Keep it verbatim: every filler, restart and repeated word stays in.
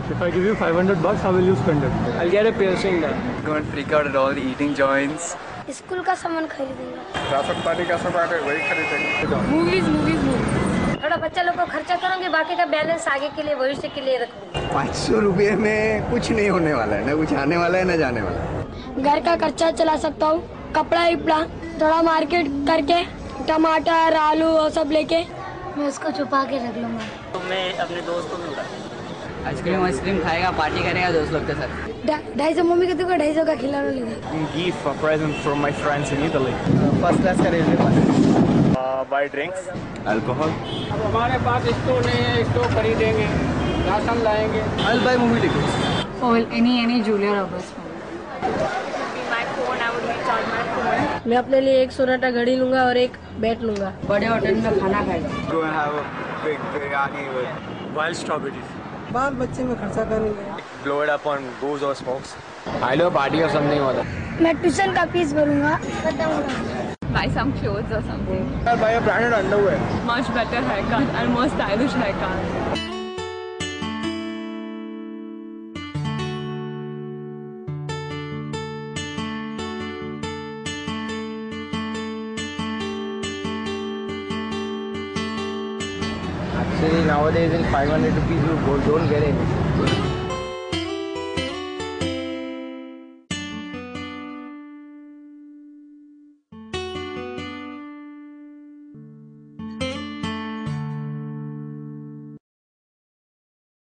If I give you five hundred bucks, how will you spend it? I'll get a piercing done. Go and freak out at all the eating joints. School का सामान खरीदेंगे। Ration पानी का सामान है वही खरीदेंगे। Movies movies movies थोड़ा बच्चा लोग को खर्चा करूँगी, बाकी का बैलेंस आगे के लिए भविष्य के लिए रखूँगी। पाँच सौ रुपये में कुछ नहीं होने वाला है, न कुछ आने वाला है न जाने वाला है। घर का खर्चा चला सकता हूँ, कपड़ा उपड़ा थोड़ा मार्केट करके टमाटर आलू और सब लेके मैं उसको छुपा के रख लूँगा। तो मैं अपने दोस्त को मिलूँगा। आइसक्रीम आइसक्रीम खाएगा, पार्टी करेगा दोस्त लोग के साथ। ढाई सौ मम्मी के तो ढाई सौ का खिलौना लेगा। Gift a present from my friends in Italy. First class का railway pass. Buy drinks, alcohol. अब हमारे पास स्टोव नहीं है, स्टोव खरीदेंगे, राशन लाएंगे। I'll buy movie tickets. Or any any Julia Roberts movie. My phone, I would recharge my phone. मैं अपने लिए एक सोनाटा घड़ी लूंगा और एक बैट लूंगा। बड़े होटल में खाना खाएगा। Go and have a big biryani with Wild strawberries. बाल बच्चे में खर्चा करेंगे। blow it up on booze or smokes. I do a party or something or that. मैं ट्यूशन का फीस भरूंगा। Buy some clothes or something. I'll buy a branded underwear. Much better haircut and more stylish haircut. Actually, nowadays in five hundred rupees you go- don't get it.